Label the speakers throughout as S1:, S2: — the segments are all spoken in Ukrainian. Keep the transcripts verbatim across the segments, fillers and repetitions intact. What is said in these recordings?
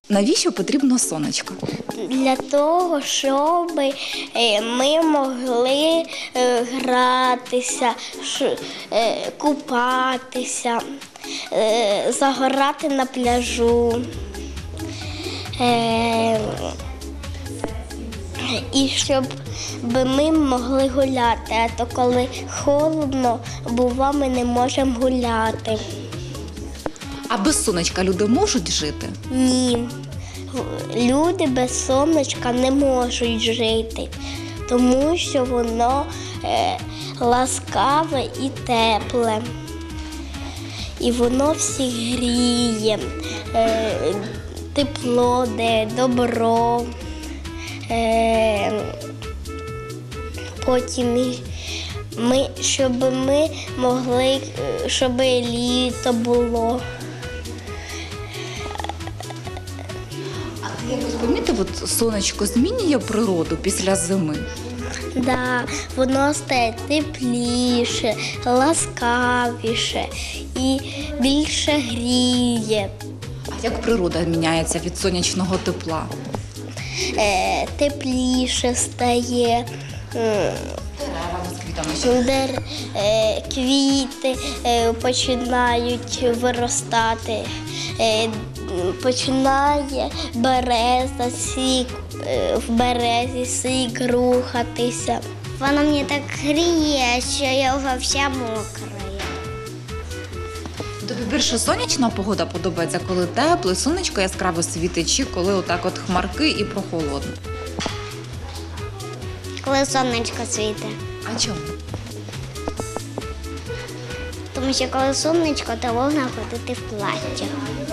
S1: Навіщо потрібно сонечко?
S2: Для того, щоб ми могли гратися, купатися, загорати на пляжу. І щоб ми могли гуляти, а то коли холодно, бува, ми не можемо гуляти.
S1: А без сонечка люди можуть жити?
S2: Ні. Люди без сонечка не можуть жити, тому що воно е, ласкаве і тепле. І воно всіх гріє, е, тепло, де добро. Е, потім, ми, щоб ми могли, щоб літо було.
S1: А якось помітив, от сонечко змінює природу після зими?
S2: Да, воно стає тепліше, ласкавіше і більше гріє.
S1: А як природа міняється від сонячного тепла?
S2: Е, тепліше стає.
S1: Дерева з квітами.
S2: Дер, е, квіти е, починають виростати, е, починає береза, сік, е, в березі сік рухатися. Вона мені так гріє, що я вже вся мокра.
S1: Тобі більше сонячна погода подобається, коли тепло, сонечко яскраво світить, чи коли отак от хмарки і прохолодно?
S2: Коли сонечко світить.
S1: А чому?
S2: Тому що коли сонечко, то можна ходити в платтях.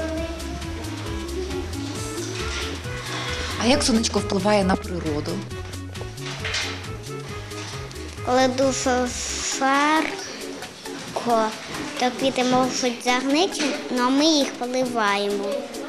S1: А як сонечко впливає на природу?
S2: Коли дуже жарко, то квіти можуть загнити, але ми їх поливаємо.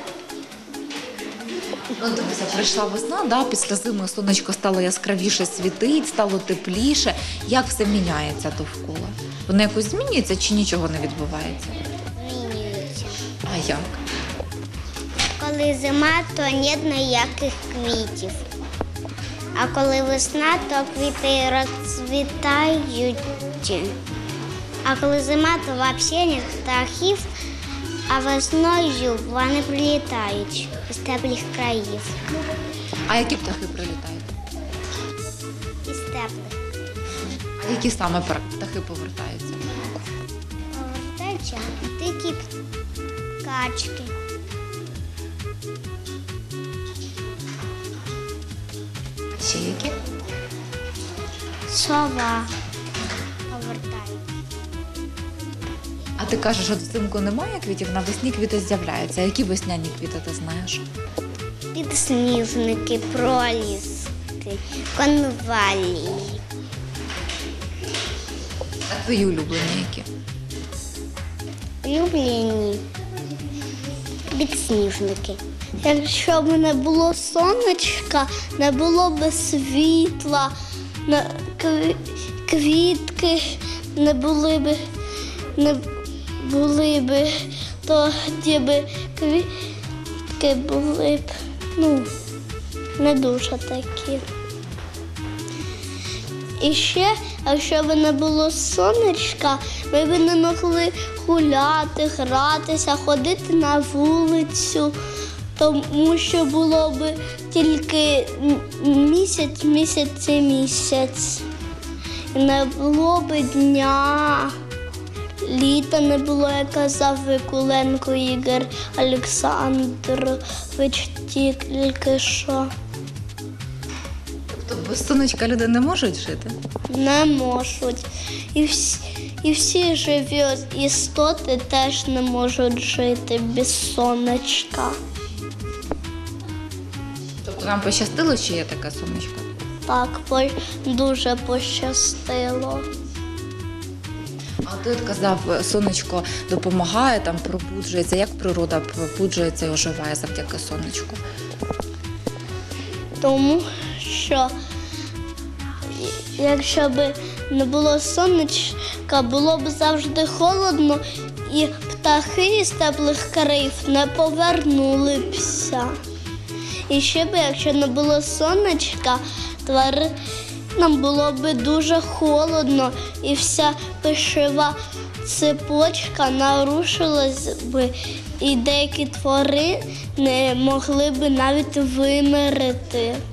S1: Ну, дивися, прийшла весна, да? Після зими сонечко стало яскравіше світить, стало тепліше. Як все міняється довкола? Воно якось змінюється чи нічого не відбувається?
S2: Змінюються.
S1: А як?
S2: Коли зима, то немає ніяких квітів. А коли весна, то квіти розцвітають. А коли зима, то взагалі немає птахів, а весною вони прилітають з теплих країв.
S1: А які птахи прилітають?
S2: Із теплих.
S1: А які саме птахи повертаються?
S2: Повертаються дикі качки.
S1: А ще які?
S2: Сова повертається.
S1: А ти кажеш, що взимку немає квітів, навесні квіти з'являються. А які весняні квіти ти знаєш?
S2: Підсніжники, проліски, конвалії.
S1: А твої улюблені які?
S2: Улюблені підсніжники. Якщо б не було сонечка, не було б світла, квітки не були б, не були б, тоді б квітки були б, ну, не дуже такі. І ще, якщо б не було сонечка, ми б не могли гуляти, гратися, ходити на вулицю, тому що було б тільки місяць, місяць і місяць. І не було б дня, літа не було, як казав Викуленко Ігор Олександрович тільки що.
S1: Тобто без сонечка люди не можуть жити?
S2: Не можуть. І всі, і всі живі істоти теж не можуть жити без сонечка.
S1: Тобто нам пощастило, що є таке сонечко?
S2: Так, по- дуже пощастило.
S1: А ти от казав, сонечко допомагає, там пробуджується. Як природа пробуджується і оживає завдяки сонечку?
S2: Тому що якщо б не було сонечка, було б завжди холодно і птахи з теплих країв не повернулися. І ще б, якщо не було сонечка, тваринам було б дуже холодно і вся пищева цепочка нарушилась би, і деякі тварини могли б навіть вимерти.